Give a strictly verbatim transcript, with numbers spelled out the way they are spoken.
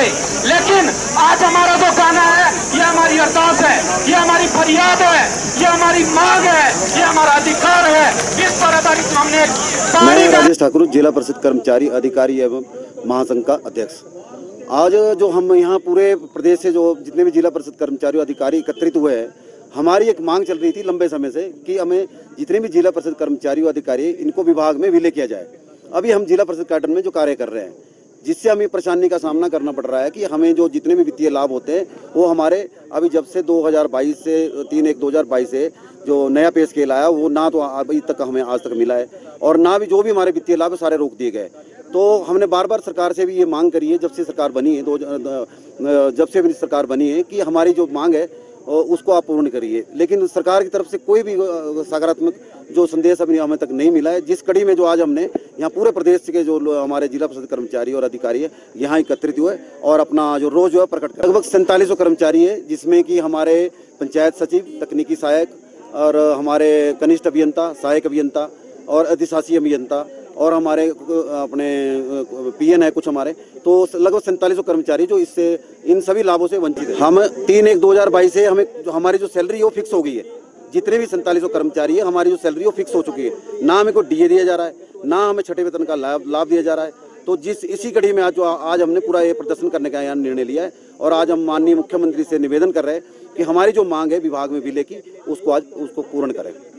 गए, लेकिन आज हमारा जो गाना है, ये हमारी अरदास है, ये हमारी फरियाद है, ये हमारी मांग है, ये हमारा अधिकार है। इस पर आधारित हमने मैं राजेश ठाकुर, जिला परिषद कर्मचारी अधिकारी एवं महासंघ का अध्यक्ष। आज जो हम यहाँ पूरे प्रदेश से जो जितने भी जिला परिषद कर्मचारी अधिकारी एकत्रित हुए हैं, हमारी एक मांग चल रही थी लंबे समय से कि हमें जितने भी जिला परिषद कर्मचारी अधिकारी इनको विभाग में विलय किया जाए। अभी हम जिला परिषद कैडर में जो कार्य कर रहे हैं, जिससे हमें परेशानी का सामना करना पड़ रहा है कि हमें जो जितने भी वित्तीय लाभ होते हैं वो हमारे अभी जब से दो हज़ार बाईस से तीन एक दो हज़ार बाईस से जो नया पे स्केल आया वो ना तो अभी तक हमें आज तक मिला है, और ना भी जो भी हमारे वित्तीय लाभ है सारे रोक दिए गए। तो हमने बार बार सरकार से भी ये मांग करी है, जब से सरकार बनी है दो जब से भी सरकार बनी है कि हमारी जो मांग है उसको आप पूर्ण करिए, लेकिन सरकार की तरफ से कोई भी सकारात्मक जो संदेश अभी हमें तक नहीं मिला है। जिस कड़ी में जो आज हमने यहाँ पूरे प्रदेश के जो हमारे जिला परिषद कर्मचारी और अधिकारी है यहाँ एकत्रित हुए और अपना जो रोज जो है प्रकट कर, लगभग सैंतालीस सौ कर्मचारी है, जिसमें कि हमारे पंचायत सचिव, तकनीकी सहायक और हमारे कनिष्ठ अभियंता, सहायक अभियंता और अधिशासी अभियंता और हमारे अपने पीएन है कुछ हमारे, तो लगभग सैंतालीस सौ कर्मचारी जो इससे इन सभी लाभों से वंचित है। हम तीन एक दो हजार बाईस से हमें जो हमारी जो सैलरी है वो फिक्स हो गई है। जितने भी सैंतालीस सौ कर्मचारी है हमारी जो सैलरी वो फिक्स हो चुकी है, ना हमें कोई डीए दिया जा रहा है, ना हमें छठे वेतन का लाभ लाभ दिया जा रहा है। तो जिस इसी कड़ी में आज जो आज हमने पूरा ये प्रदर्शन करने का यहाँ निर्णय लिया है और आज हम माननीय मुख्यमंत्री से निवेदन कर रहे हैं कि हमारी जो मांग है विभाग में विलय की उसको आज उसको पूर्ण करें।